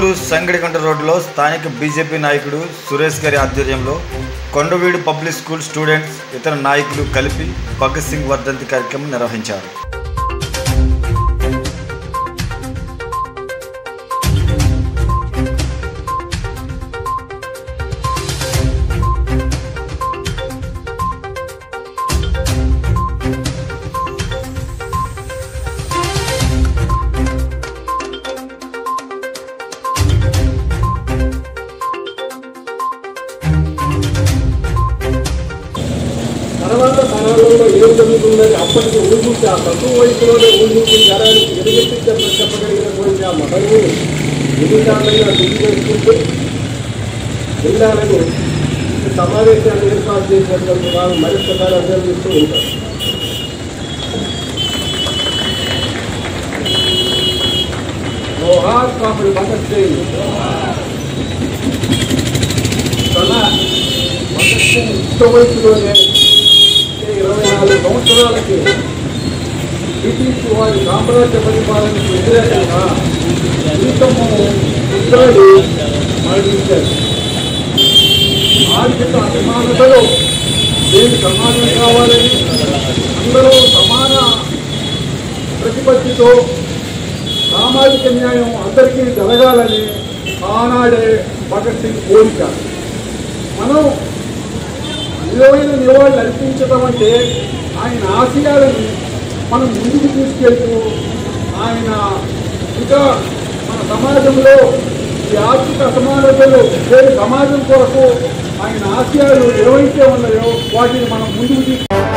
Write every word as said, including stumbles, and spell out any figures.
నెల్లూరు సంగడికంట రోడ్డులో స్థానిక బీజేపీ నాయకుడు సురేష్ గారి ఆధ్వర్యంలో కొండవీడు పబ్లిక్ స్కూల్ స్టూడెంట్స్ ఇతర నాయకులు కలిపి భగత్ సింగ్ వర్ధంతి కార్యక్రమం నిర్వహించారు. తర్వాత తరాలలో ఏం జరుగుతుందని అప్పటికి ఊహించి ఆ తక్కువ వయసులోనే ఊహించి జనానికి ఎదుగెత్తి చెప్పగలిగినటువంటి ఆ మతను ఎన్నిసార్లైనా గుర్తు చేసుకుంటూ జిల్లాలను సమావేశాలు ఏర్పాటు చేసినటువంటి వారు మరింతగా అభ్యర్థిస్తూ ఉంటారు. జోహార్ కాపుడు భగత్ సింగ్. తన భగత్ సింగ్ యుక్త వయసులోనే ఇరవై నాలుగు సంవత్సరాలకి బ్రిటిష్ వారి సామ్రాజ్య పరిపాలనకు వ్యతిరేకంగా జీవితము ఉత్తరాలు మరణించారు. ఆర్థిక అసమానతలో దేని సమానం కావాలని అందరూ సమాన ప్రతిపత్తితో సామాజిక న్యాయం అందరికీ జరగాలని ఆనాడే భగత్ సింగ్ కోరిక. మనం విలువైన నివాళులు అర్పించడం అంటే ఆయన ఆశయాలను మనం ముందుకు తీసుకెళ్తూ ఆయన ఇంకా మన సమాజంలో ఈ ఆర్థిక అసమానతలు లేని సమాజం కొరకు ఆయన ఆశయాలు ఏవైతే ఉన్నాయో వాటిని మనం ముందుకు తీసుకు